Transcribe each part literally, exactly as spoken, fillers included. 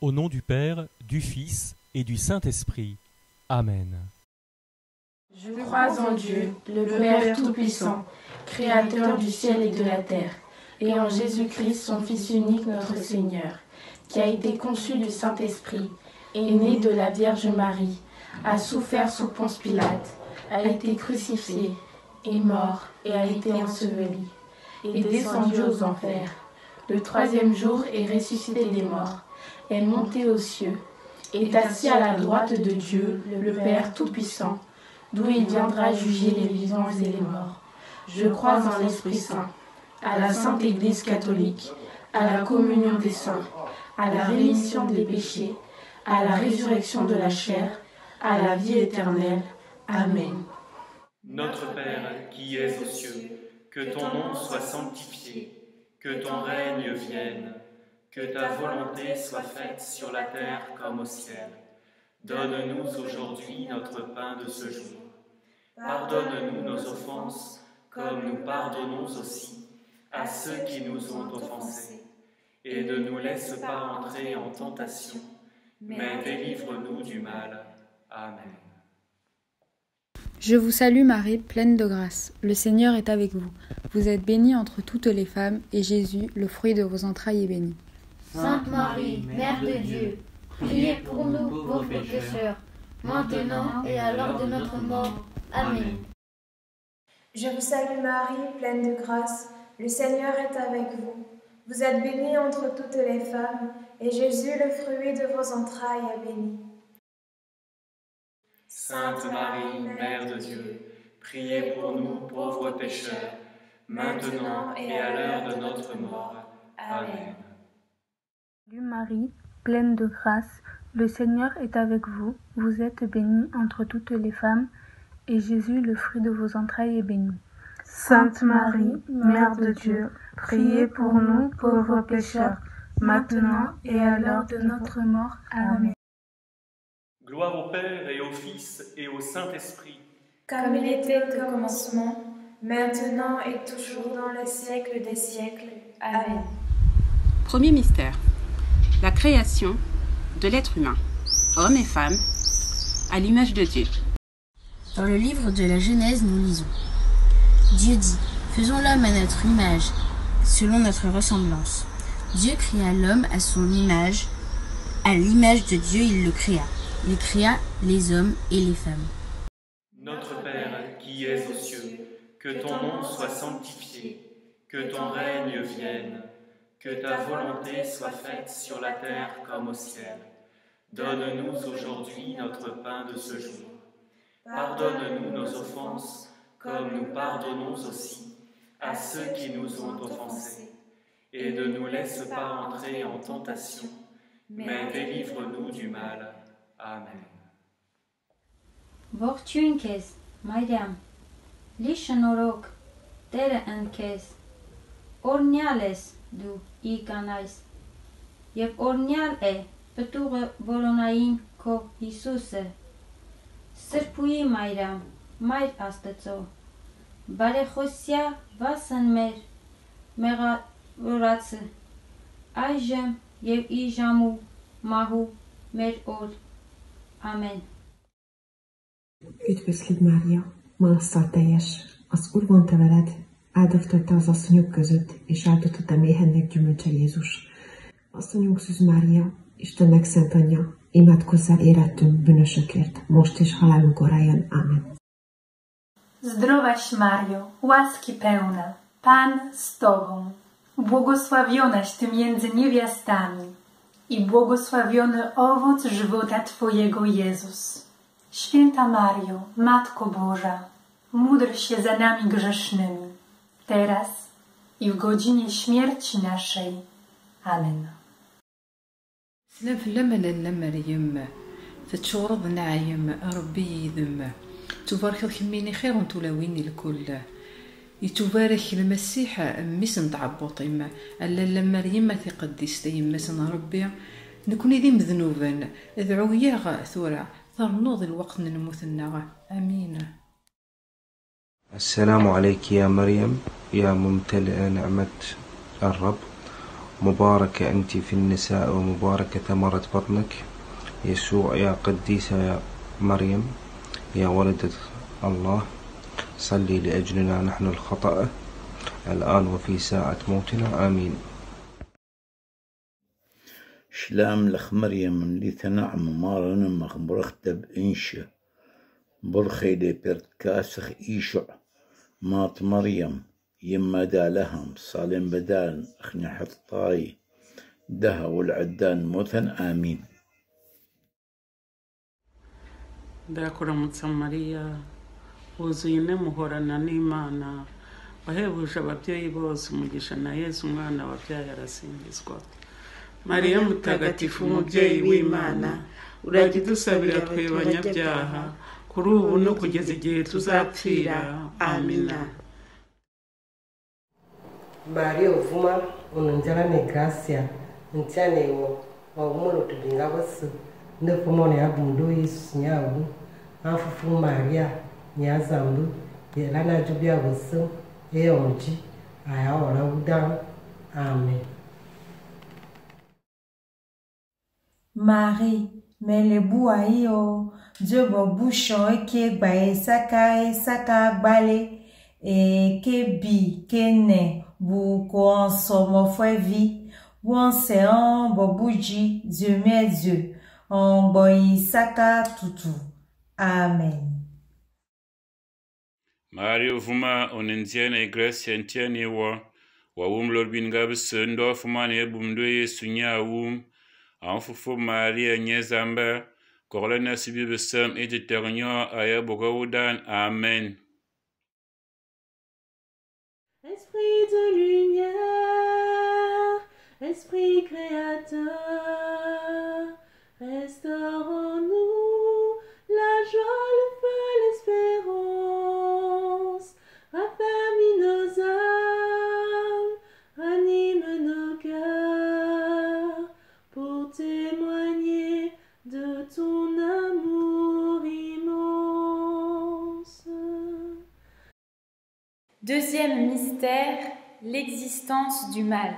Au nom du Père, du Fils et du Saint-Esprit. Amen. Je crois en Dieu, le Père Tout-Puissant, Créateur du ciel et de la terre, et en Jésus-Christ, son Fils unique, notre Seigneur, qui a été conçu du Saint-Esprit, est né de la Vierge Marie, a souffert sous Ponce Pilate, a été crucifié, est mort et a été enseveli, est descendu aux enfers. Le troisième jour est ressuscité des morts, est monté aux cieux, est assis à la droite de Dieu, le Père Tout-Puissant, d'où il viendra juger les vivants et les morts. Je crois en l'Esprit Saint, à la Sainte Église catholique, à la communion des saints, à la rémission des péchés, à la résurrection de la chair, à la vie éternelle. Amen. Notre Père, qui es aux cieux, que ton nom soit sanctifié, que ton règne vienne, que ta volonté soit faite sur la terre comme au ciel. Donne-nous aujourd'hui notre pain de ce jour. Pardonne-nous nos offenses, comme nous pardonnons aussi à ceux qui nous ont offensés. Et ne nous laisse pas entrer en tentation, mais délivre-nous du mal. Amen. Je vous salue Marie, pleine de grâce. Le Seigneur est avec vous. Vous êtes bénie entre toutes les femmes, et Jésus, le fruit de vos entrailles, est béni. Sainte Marie, Mère de Dieu, priez pour nous pauvres pécheurs, maintenant et à l'heure de notre mort. Amen. Je vous salue Marie, pleine de grâce. Le Seigneur est avec vous. Vous êtes bénie entre toutes les femmes, et Jésus, le fruit de vos entrailles, est béni. Sainte Marie, Mère de Dieu, priez pour nous pauvres pécheurs, maintenant et à l'heure de notre mort. Amen. Salut Marie, pleine de grâce, le Seigneur est avec vous. Vous êtes bénie entre toutes les femmes, et Jésus, le fruit de vos entrailles, est béni. Sainte Marie, Mère de Dieu, priez pour nous pauvres pécheurs, maintenant et à l'heure de notre mort. Amen. Gloire au Père et au Fils et au Saint-Esprit. Comme il était au commencement, maintenant et toujours dans les siècles des siècles. Amen. Premier mystère. La création de l'être humain, hommes et femmes, à l'image de Dieu. Dans le livre de la Genèse, nous lisons: Dieu dit, faisons l'homme à notre image, selon notre ressemblance. Dieu créa l'homme à son image, à l'image de Dieu il le créa. Il créa les hommes et les femmes. Notre Père, qui es aux cieux, que ton nom soit sanctifié, que ton règne vienne, que ta volonté soit faite sur la terre comme au ciel. Donne-nous aujourd'hui notre pain de ce jour. Pardonne-nous nos offenses, comme nous pardonnons aussi à ceux qui nous ont offensés. Et ne nous laisse pas entrer en tentation, mais délivre-nous du mal. Amen. Ողջույն քեզ, Մարիամ, լի շնորհք, Տերը ընդ քեզ, օրհնյալ ես դու ի կանայս, եւ օրհնյալ է պտուղը որոնային քո Հիսուսը, Սրբուի Մարիամ, Մայր Աստծո, բարեխոսյա վասն մեր մեղավորացը, այժմ եւ ի ժամու մահու մեր օր. Amen. Üdvözlöd Mária, manasszal teljes, az Úr van te veled, áldott te az asszonyok között, és áldott a méhennek gyümölcse Jézus. Asszonyunk Szűz Mária, Istennek szent anyja, imádkozzál érettünk bűnösökért, most és halálunk óráján. Amen. Zdrowaś Mario, łaski pełna, Pan z Tobą, błogosławionaś Ty między niewiastami i błogosławiony owoc żywota Twojego Jezus. Święta Mario, Matko Boża, módl się za nami grzesznymi, teraz i w godzinie śmierci naszej. Amen. سلام في اللمة لالا مريم فتشورض نعيم ربي يذم تبارك الكميني خير تلاويني الكل يتبارك المسيح ميس نتعبطيم ألا مريم تقدس يما سن ربي نكون ذي مذنوبا ادعو يا ثورة ثرنوض الوقت نموتنا امين. السلام عليك يا مريم يا ممتلئة نعمة الرب مباركة أنت في النساء ومباركة ثمرة بطنك يسوع. يا قديسة يا مريم يا ولدة الله صلي لأجلنا نحن الخطأ الآن وفي ساعة موتنا آمين. شلام لخ مريم اللي تنعم مارنا مخبرختب إنشا برخي دي برتكاسخ إيشع مات مريم يما دالهم صالم بدال أخني حطاي دها والعدان موثن آمين. ndakura mutsa Mariya wuzuye muhorana n'Imana wahebuje ababyeyi bose umugisha na Yesu umwana wabyaye arasingizwa. Mariya mutagatifu umubyeyi w'Imana urajya udusabira twe banyabyaha kuri ubu no kugeza igihe tuzapfira. Amina. Maria uvuma unonjala ne gracia ntiane wo wawumulo tudinga bosu ndefumone abundu Yesu nyawu afufu Maria nyazambu yelana jubia bosu eonji aya ora udan. Amen. Marie, mais le bouaïo, Dieu bon bouchon et qui bae saka et saka balé et que bi que ne bou qu'on somme foi vie bon c'est un bon bougi Dieu mes Dieu on boy saka tutu. Amen. Mario vuma onenziene gracia ntiani wa wa wum lorbin gabs ndo fuma ne bumdo Yesu nya wum Anfufu Maria nyezamba korona sibi besam editernyo aya bogawudan. Amen. Esprit de lumière, Esprit créateur, restaure en nous la joie, le feu, l'espérance, raffermis nos âmes, ranime nos cœurs, pour témoigner de ton amour immense. Deuxième mystère, l'existence du mal.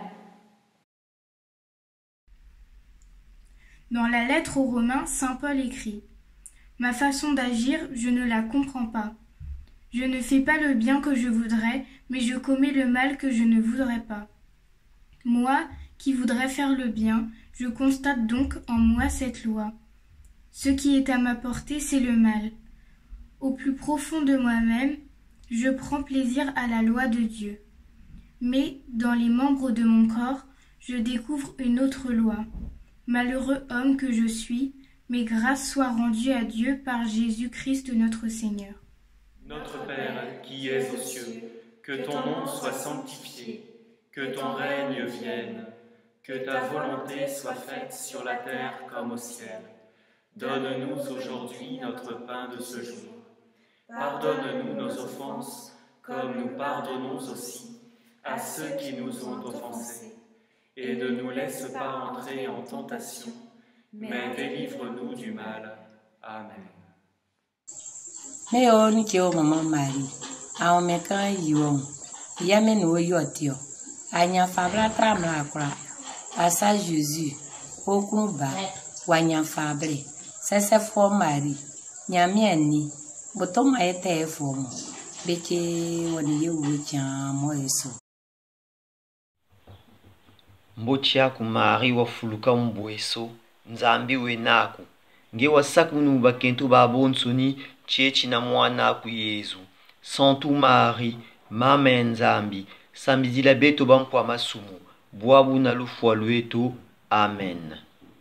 Dans la lettre aux Romains, saint Paul écrit « Ma façon d'agir, je ne la comprends pas. Je ne fais pas le bien que je voudrais, mais je commets le mal que je ne voudrais pas. Moi, qui voudrais faire le bien, je constate donc en moi cette loi. Ce qui est à ma portée, c'est le mal. Au plus profond de moi-même, je prends plaisir à la loi de Dieu. Mais, dans les membres de mon corps, je découvre une autre loi. Malheureux homme que je suis, mais grâce soit rendue à Dieu par Jésus-Christ notre Seigneur. Notre Père, qui es aux cieux, que ton nom soit sanctifié, que ton règne vienne, que ta volonté soit faite sur la terre comme au ciel. Donne-nous aujourd'hui notre pain de ce jour. Pardonne-nous nos offenses, comme nous pardonnons aussi à ceux qui nous ont offensés. Et ne nous laisse pas entrer en tentation, mais délivre-nous du mal. Amen. Meo ni ke o mama Marie, a o me kan yiwo, ya me no yo tio, anya fabra tram la kra, asa Jésus, o kun ba, wanya fabre, sese fo Marie, nya mi ani, botom ayete fo mo, beke woni ye wucha mo eso. Mbochi yaku Marie wa fuluka mbweso, nzambi we naku, nge wasaku nuba kentu babonsuni, chechi na mwana ku Yesu. Santu Marie, mama nzambi, sambizila beto bampwa masumu, buabu na lufwa lweto. Amen.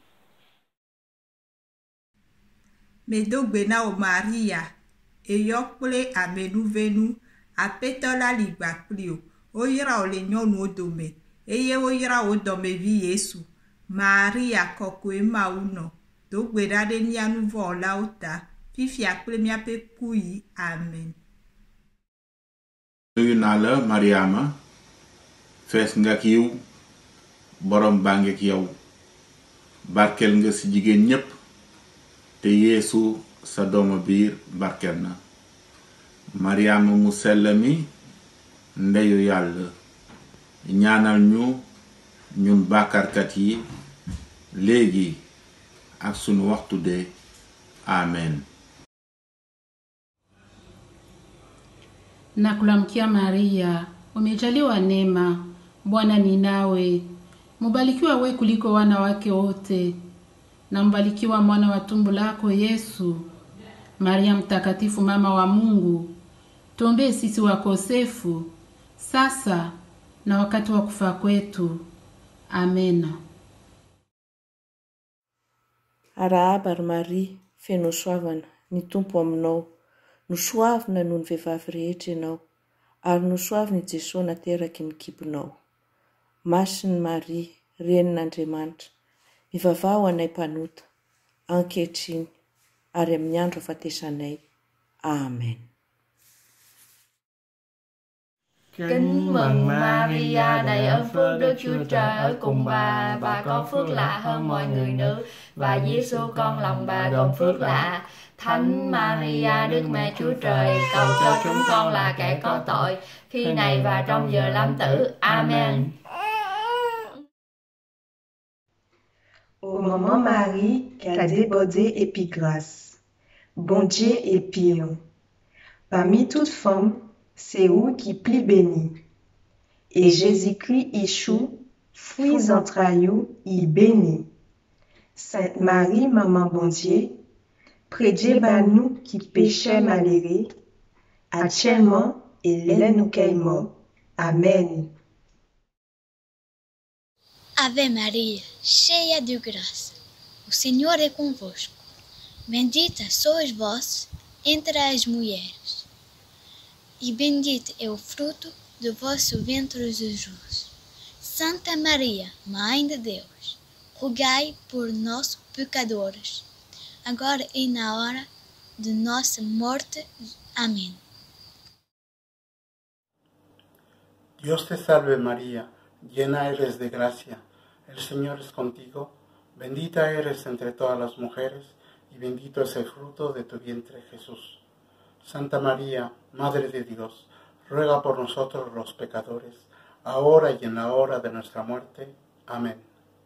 Medogbe na o Maria, e yokple amenu venu, apetola ligba plio, o yira o le nyonu odome, eye o yira o dome vi Yesu. Maria kokwe mauno, dogbe rade ni anuvo la ota, fifi akple mi ape kuyi. Amen. Nuyu naa la Mariama, fees nga ak yiw, borom baa ngi ak yow, barkel nga ci jigéen ñépp, te Yeesu sa doomu biir barkel na. Mariama mu sell mi, ndeyu Yàlla, ñaanal ñu ñun bàkkaarkat yi léegi ak sunu waxtu dee. Amen. Na kulamkia Maria, umejaliwa neema, Bwana ni nawe. Mubarikiwa we kuliko wanawake wote, na mbarikiwa mwana wa tumbo lako Yesu. Maria mtakatifu, mama wa Mungu, tuombee sisi wakosefu, sasa na wakati wa kufa kwetu. Amen. Arahaba Maria, feno soavana, ny Tompo aminao. Nosoavina noho ny vehivavy rehetra ianao, ary nosoavina Jesosy nateraky ny kibonao. Masiny Maria, renin'Andriamanitra, mivavao anay mpanota, ankehitriny, ary amin'ny andro afatesanay. Amen. Kính mừng Maria, đầy ơn phước, Đức Chúa Trời ở cùng bà. Bà có phước lạ hơn mọi người nữ, và Giêsu con lòng bà gồm phước lạ. Thánh Maria, Đức Mẹ Chúa Trời, cầu cho chúng con là kẻ có tội, khi này và trong giờ lâm tử. Amen. Ô maman Marie, qu'a débordé épigras, bon Dieu est pire. Parmi toutes femmes, c'est vous qui plus bénie. Et Jésus-Christ Yeshua, fruits entrailles, y béni. Sainte Marie, maman bon Dieu, prédiez par nous qui péchons malheureux, actuellement et l'heure nous mort. Amen. Ave Maria, cheia de graça, o Senhor é convosco. Bendita sois vós entre as mulheres, e bendito é o fruto do vosso ventre, Jesus. Santa Maria, Mãe de Deus, rogai por nós, pecadores, agora e na hora de nossa morte. Amén. Dios te salve María, llena eres de gracia, el Señor es contigo, bendita eres entre todas las mujeres, y bendito es el fruto de tu vientre Jesús. Santa María, Madre de Dios, ruega por nosotros los pecadores, ahora y en la hora de nuestra muerte. Amén.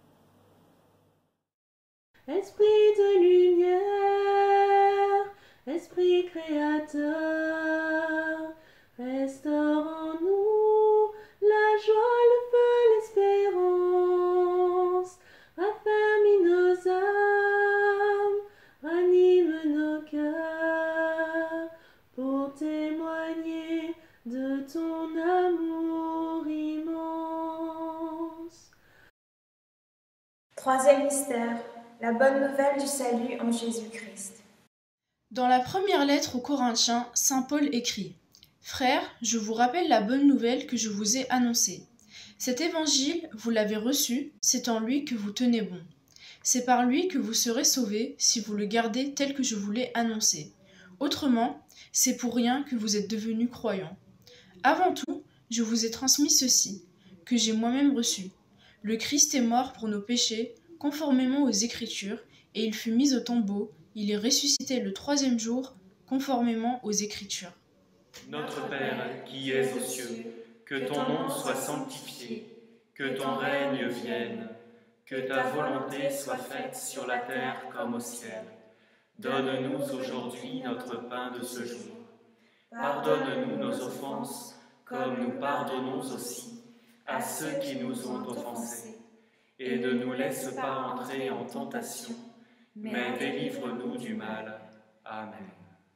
Esprit de lumière, Esprit créateur, restaure en nous la joie, le feu, l'espérance, raffermis nos âmes, ranime nos cœurs, pour témoigner de ton amour immense. Troisième mystère, la bonne nouvelle du salut en Jésus-Christ. Dans la première lettre aux Corinthiens, saint Paul écrit : Frères, je vous rappelle la bonne nouvelle que je vous ai annoncée. Cet évangile, vous l'avez reçu, c'est en lui que vous tenez bon. C'est par lui que vous serez sauvés si vous le gardez tel que je vous l'ai annoncé. Autrement, c'est pour rien que vous êtes devenus croyants. Avant tout, je vous ai transmis ceci, que j'ai moi-même reçu. Le Christ est mort pour nos péchés, conformément aux Écritures, et il fut mis au tombeau, il est ressuscité le troisième jour, conformément aux Écritures. Notre Père, qui es aux cieux, que ton nom soit sanctifié, que ton règne vienne, que ta volonté soit faite sur la terre comme au ciel. Donne-nous aujourd'hui notre pain de ce jour. Pardonne-nous nos offenses, comme nous pardonnons aussi à ceux qui nous ont offensés. Et ne nous laisse pas entrer en tentation, mais délivre-nous du mal. Amen.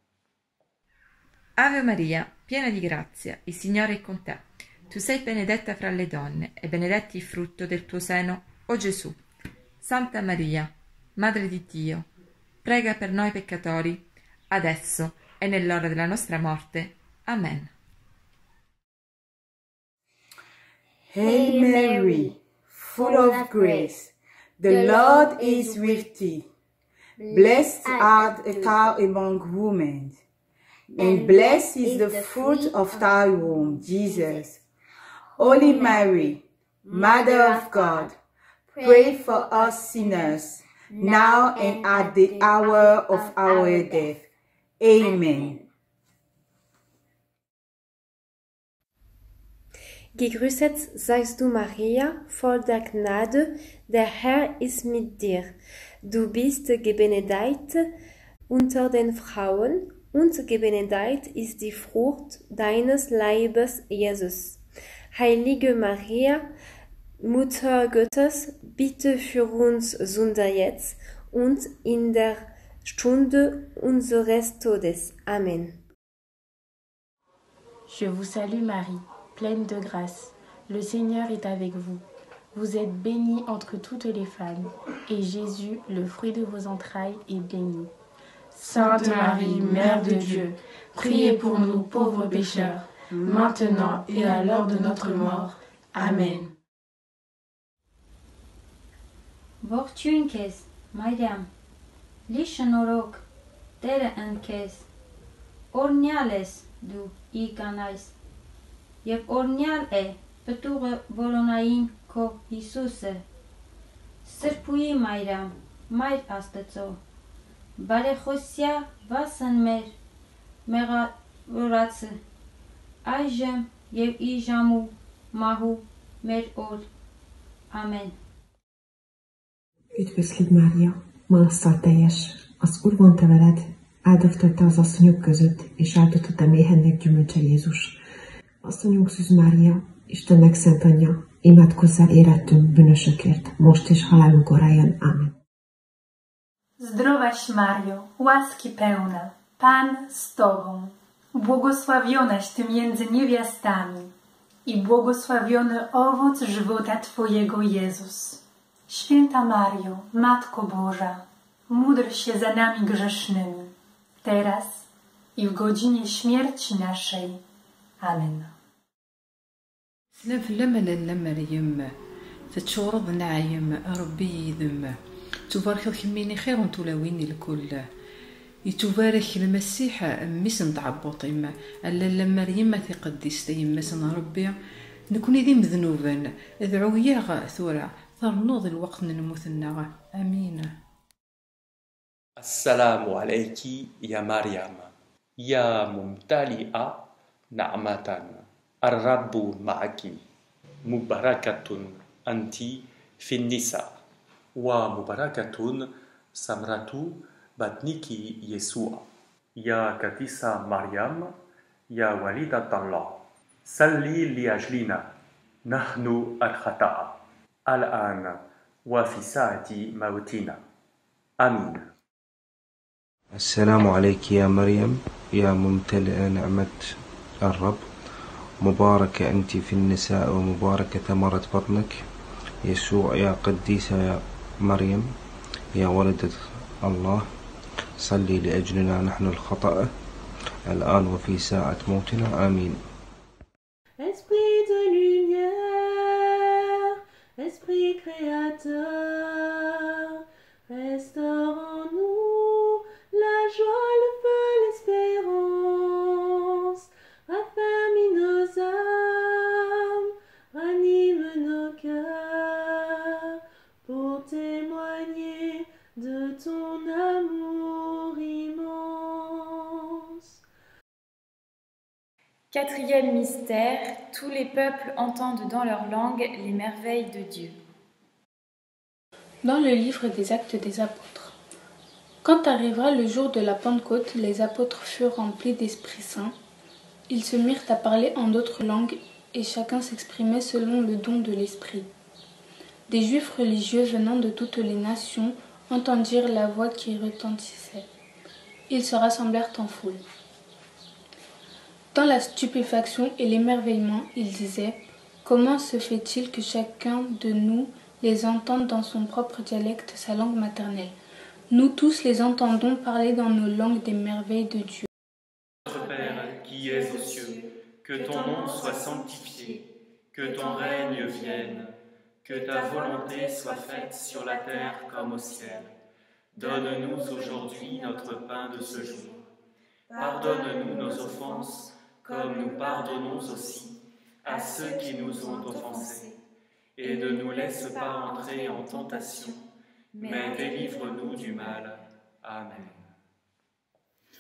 Ave Maria, piena di grazia, il Signore è con te. Tu sei benedetta fra le donne, e benedetto il frutto del tuo seno, o Gesù. Santa Maria, Madre di Dio, prega per noi peccatori, adesso e nell'ora della nostra morte. Amen. Hail Mary, full of grace, the Lord is with thee. Blessed art thou among women, and blessed is the fruit of thy womb, Jesus. Holy Mary, Mother of God, pray for us sinners, now and at the hour of our death. Amen. Gegrüßet seist du, Maria, voll der Gnade, der Herr ist mit dir. Du bist gebenedeit unter den Frauen, und gebenedeit ist die Frucht deines Leibes, Jesus. Heilige Maria, Mutter Gottes, bitte für uns Sünder jetzt und in der Stunde unseres Todes. Amen. Je vous salue Marie, pleine de grâce. Le Seigneur est avec vous. Vous êtes bénie entre toutes les femmes, et Jésus, le fruit de vos entrailles, est béni. Sainte Marie, Mère de Dieu, priez pour nous pauvres pécheurs, maintenant et à l'heure de notre mort. Amen. Ողջույն քեզ, Մարիամ, լի շնորհք, Տերը ընկես, օրհնյալ ես դու ի կանայս, եւ օրհնյալ է պտուղը որոնային քո Հիսուսը, Սրբուի Մարիամ, Մայր Աստծո, բարեխոսյա վասն մեր մեղավորացը, այժմ եւ ի ժամու մահու մեր օր. Amen. Üdvözlünk, Mária, manasszal teljes, az Úr van te veled, áldogtatta az asszonyok között, és áldott a méhennek gyümölcse Jézus. Asszonyunk Szűz Mária, Istennek szent anyja, imádkozzál érettünk bűnösökért, most és halálunk óráján. Amen. Zdrowaś Mario, łaski pełna, Pan z Tobą, błogosławionaś Ty między niewiastami i błogosławiony owoc żywota Twojego Jezus. Święta Mario, Matko Boża, módl się za nami grzesznymi, teraz i w godzinie śmierci naszej. Amen. لما لما مريم تتشورض نعيم ربي يذم تبارك الكميني خير تلاويني الكل يتبارك المسيح ميس نتعبط يما الا لما مريم تقدس يما سن ربي نكون ذي مذنوبا ادعو يا ثورة ثرنوض الوقت نموتنا. امين. السلام عليك يا مريم يا ممتلئة نعمة الرب معك مباركة أنت في النساء ومباركة ثمرة بطنك يسوع. يا قديسة مريم يا والدة الله صلي لأجلنا نحن الخطأ الآن وفي ساعة موتنا. آمين. السلام عليك يا مريم يا ممتلئة نعمة الرب مباركة أنت في النساء ومباركة ثمرة بطنك يسوع. يا قديسة يا مريم يا ولدة الله صلي لأجلنا نحن الخطأ الآن وفي ساعة موتنا. آمين. Esprit de lumière, Esprit créateur, restaure en nous la joie, le feu, l'espérance, raffermis nos âmes, ranime nos cœurs, pour témoigner de ton amour immense. Quatrième mystère, tous les peuples entendent dans leur langue les merveilles de Dieu. Dans le livre des Actes des Apôtres. Quand arriva le jour de la Pentecôte, les apôtres furent remplis d'Esprit Saint. Ils se mirent à parler en d'autres langues et chacun s'exprimait selon le don de l'Esprit. Des Juifs religieux venant de toutes les nations entendirent la voix qui retentissait. Ils se rassemblèrent en foule. Dans la stupéfaction et l'émerveillement, ils disaient « Comment se fait-il que chacun de nous les entende dans son propre dialecte, sa langue maternelle ? Nous tous les entendons parler dans nos langues des merveilles de Dieu. » Notre Père qui es aux cieux, que ton nom soit sanctifié, que ton règne vienne, que ta volonté soit faite sur la terre comme au ciel. Donne-nous aujourd'hui notre pain de ce jour. Pardonne-nous nos offenses, comme nous pardonnons aussi à ceux qui nous ont offensés. Et ne nous laisse pas entrer en tentation, mais délivre-nous du mal. Amen.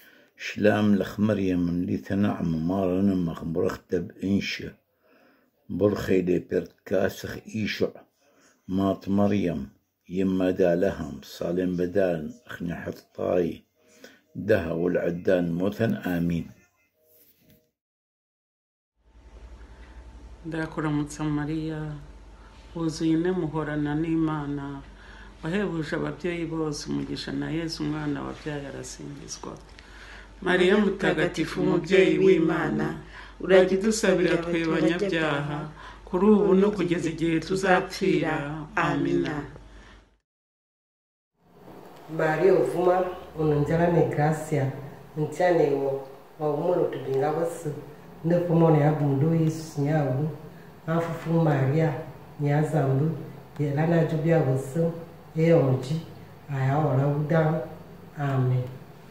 شلام لخ مريم اللي تنعم مارنا مخبرخت بإنشا برخيدي برت كاسخ إيشع مات مريم يما دالهم صالم بدان أخني حطاي دها والعدان مثن آمين. ndakuramutsa mariya wuzuye muhorana n'imana wahebuje ababyeyi bose umugisha na yesu umwana wabyaye arasingizwa. mariya mutagatifu umubyeyi w'imana urajya udusabira twe banyabyaha kuri ubu no kugeza igihe tuzapfira. amina. Maria uvuma unonjalane gracia nchanewo waumulo tudingavosi ndepomone yabundo yesu nyawu afufu Maria nyazambu yelana jubya vosi eyonji ayaola udan. Amen.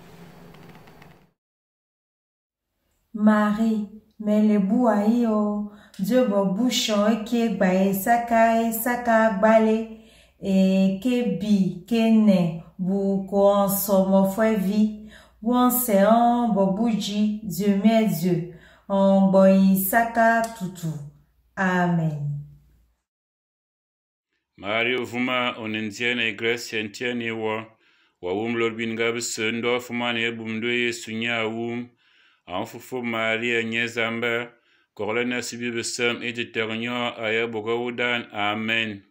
Marie, mais le bouaïo, Dieu bon bouchon et qui baye saka et saka balé et que bi que ne bou qu'on somme foi vie bon c'est un bon bougi Dieu mes Dieu on boy saka tutu. Amen. Mario vuma onenziana iglesia ntiani wa wa umlor bin gabse ndo fuma ne bumdo yesu nyawu anfufu Maria nyezamba korlena sibi besam editernyo aya bogawudan. Amen.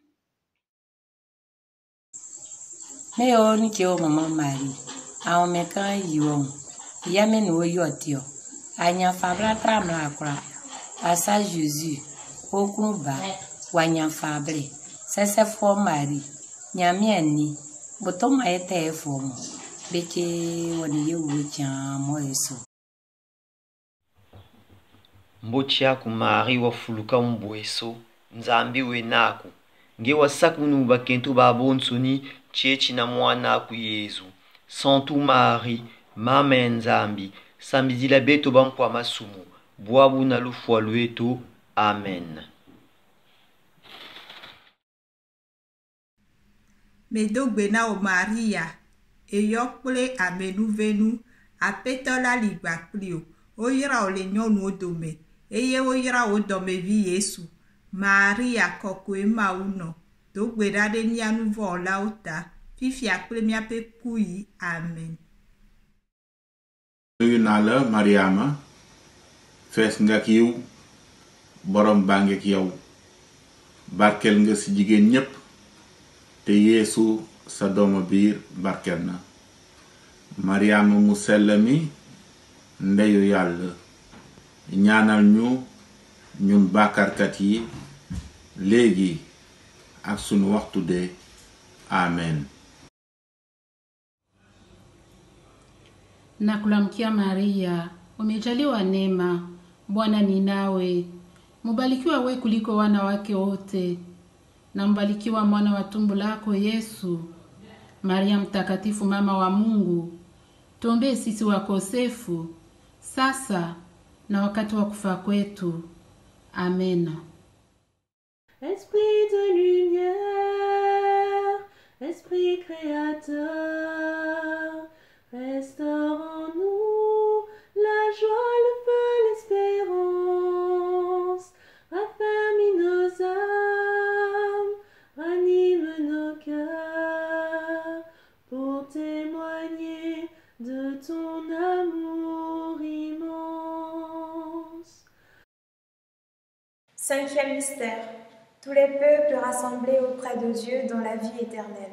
Me on ki o mama Marie a o me kan yiwo ya me no yotio anya fabra tram la kra asa Jésus okun ba wanya fabre sese fo Marie nyame ani botom ayete fo mo beke woni yewu kya mo eso mbochi yaku Marie wafuluka mbweso nzambi wenaku nge wasakunu bakentu babonsoni chechi na mwana aku Yesu. Santu Marie mama nzambi sambizila beto bampwa masumu bwabu na lufwa lwetu. Amen. Medogbena o Maria eyokple amenuvenu apetola ligbakplio oyira ole nyonu odome eye oyira odome vi Yesu. Maria kokwe mauno dogbeda de nianu vola ota fifi akple miape kuyi. Amen. nuyu naa la Mariama fees nga ki yow borom bànge ki yow barkel nga ci jigéen ñépp te Yeesu sa dooma biir barkel na. Mariama mu sell mi ndeyu yàlla ñaanal ñu ñun bàkkaarkat yi léegi ak sunu waxtu de. Amen. Nakulamkia Maria, umejaliwa neema, Bwana ni nawe. Mubarikiwa we kuliko wanawake wote, na mbarikiwa mwana wa tumbo lako Yesu. Maria mtakatifu mama wa Mungu, tuombee sisi wakosefu, sasa na wakati wa kufa kwetu. Amen. Esprit de lumière, Esprit créateur, restaure en nous la joie, le feu, l'espérance, raffermis nos âmes, ranime nos cœurs, pour témoigner de ton amour immense. Cinquième mystère. Tous les peuples rassemblés auprès de Dieu dans la vie éternelle.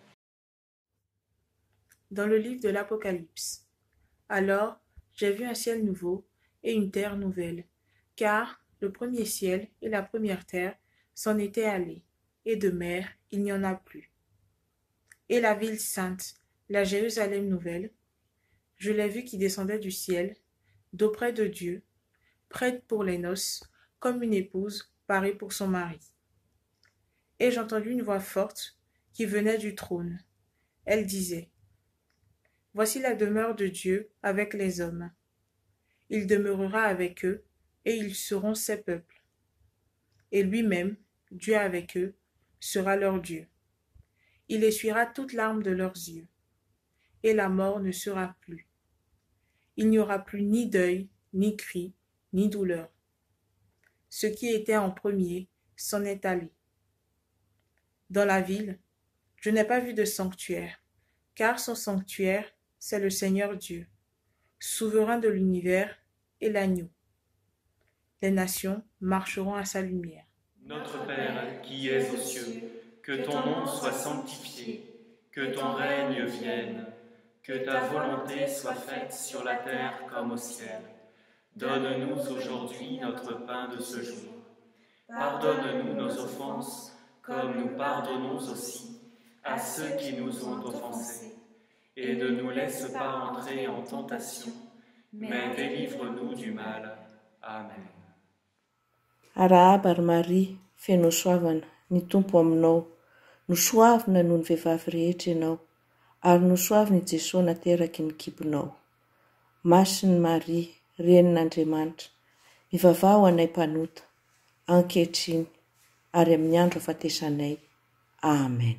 Dans le livre de l'Apocalypse. Alors, j'ai vu un ciel nouveau et une terre nouvelle, car le premier ciel et la première terre s'en étaient allés, et de mer il n'y en a plus. Et la ville sainte, la Jérusalem nouvelle, je l'ai vue qui descendait du ciel, d'auprès de Dieu, prête pour les noces, comme une épouse parée pour son mari. Et j'entendis une voix forte qui venait du trône. Elle disait: Voici la demeure de Dieu avec les hommes. Il demeurera avec eux, et ils seront ses peuples. Et lui-même, Dieu avec eux, sera leur Dieu. Il essuiera toute larme de leurs yeux, et la mort ne sera plus. Il n'y aura plus ni deuil, ni cri, ni douleur. ce qui était en premier s'en est allé. Dans la ville, je n'ai pas vu de sanctuaire, car son sanctuaire, c'est le Seigneur Dieu, souverain de l'univers et l'agneau. Les nations marcheront à sa lumière. Notre Père, qui es aux cieux, que ton nom soit sanctifié, que ton règne vienne, que ta volonté soit faite sur la terre comme au ciel. Donne-nous aujourd'hui notre pain de ce jour. Pardonne-nous nos offenses, comme nous pardonnons aussi à ceux qui nous ont offensés. Et ne nous laisse pas entrer en tentation, mais délivre-nous du mal. Amen. Arahaba Maria, feno soavana, ny Tompo aminao, nosoavina noho ny vehivavy rehetra ianao, ary nosoavina i Jesosy nateraky ny kibonao. Masiny Maria, renin'Andriamanitra, mivavah ho anay mpanota, ankehitriny, ary amin'ny andro ahafatesanay. Amen.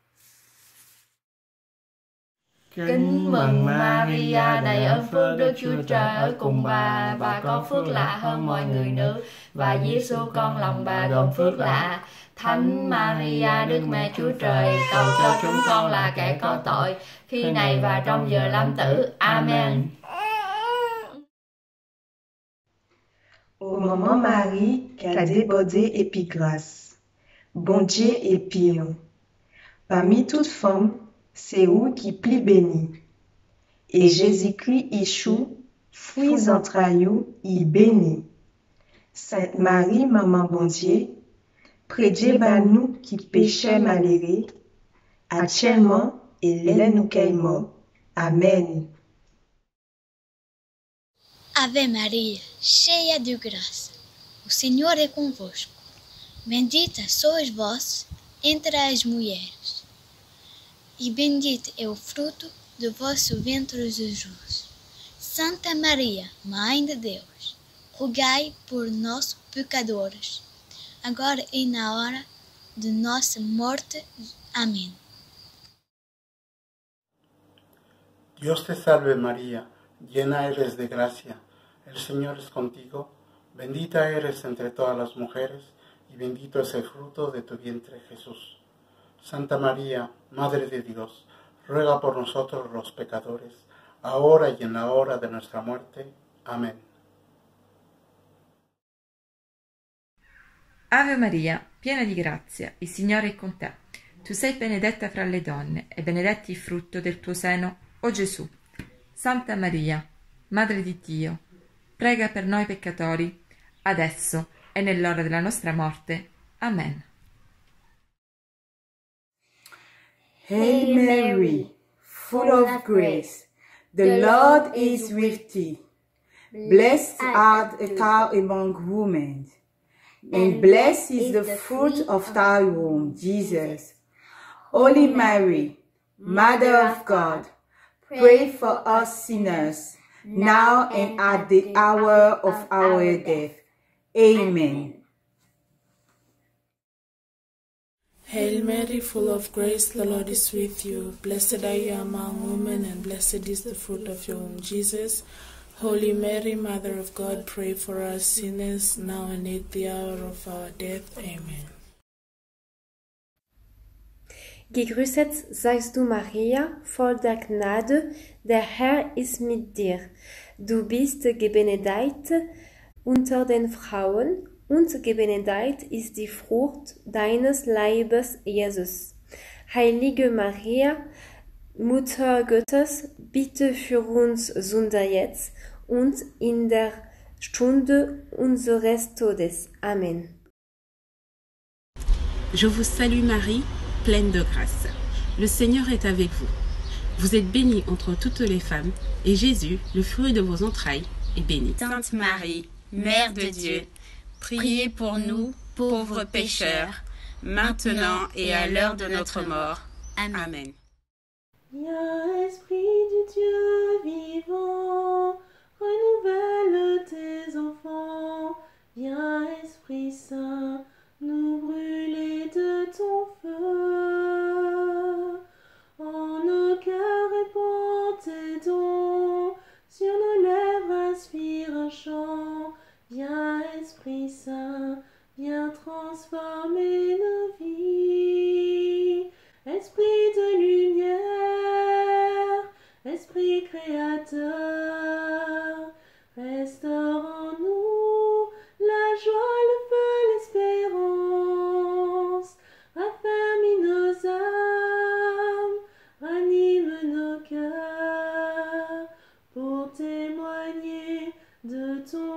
Kính mừng Maria, đầy ơn phước, Đức Chúa Trời ở cùng bà, bà có phước lạ hơn mọi người nữ, và Giêsu con lòng bà gồm phước lạ. Thánh Maria, Đức Mẹ Chúa Trời, cầu cho chúng con là kẻ có tội, khi này và trong giờ lâm tử. Amen. Ô maman Marie, qu'a débordé et puis grâce, bon Dieu est pire. Parmi toutes femmes, c'est vous qui plus bénie. Et Jésus-Christ échoue, fruits entrailles, y béni. Sainte Marie, maman bon Dieu, prédiez par nous qui péchons malheureux, actuellement et là nous qui mort. Amen. Ave Maria, cheia de graça, o Senhor é convosco. Bendita sois vós entre as mulheres, e bendito é o fruto do vosso ventre, Jesus. Santa Maria, Mãe de Deus, rogai por nós, pecadores, agora e na hora de nossa morte. Amén. Dios te salve María, llena eres de gracia, el Señor es contigo, bendita eres entre todas las mujeres, y bendito es el fruto de tu vientre Jesús. Santa María, Madre de Dios, ruega por nosotros los pecadores, ahora y en la hora de nuestra muerte. Amén. Ave Maria, piena di grazia, il Signore è con te. Tu sei benedetta fra le donne, e benedetto il frutto del tuo seno, o Gesù. Santa Maria, Madre di Dio, prega per noi peccatori, adesso e nell'ora della nostra morte. Amen. Hail Mary, full of grace, the Lord is with thee. Blessed art thou among women, and blessed is the fruit of thy womb, Jesus. Holy Mary, Mother of God, pray for us sinners, now and at the hour of our death. Amen. Hail Mary, full of grace, the Lord is with you. Blessed are you among women, and blessed is the fruit of your womb, Jesus. Holy Mary, Mother of God, pray for us sinners, now and at the hour of our death. Amen. Gegrüßet seist du, Maria, voll der Gnade, der Herr ist mit dir. Du bist gebenedeit unter den Frauen, und gebenedeit ist die Frucht deines Leibes, Jesus. Heilige Maria, Mutter Gottes, bitte für uns Sünder jetzt und in der Stunde unseres Todes. Amen. Je vous salue Marie, pleine de grâce. Le Seigneur est avec vous. Vous êtes bénie entre toutes les femmes, et Jésus, le fruit de vos entrailles, est béni. Sainte Marie, Mère de Dieu, priez pour nous, pauvres pécheurs, maintenant et à l'heure de notre mort. Amen. Viens, Esprit du Dieu vivant, renouvelle tes enfants. Viens, Esprit Saint, nous brûler de ton feu. En nos cœurs répands tes dons, sur nos lèvres inspire un chant. Viens, Esprit Saint. témoigner de ton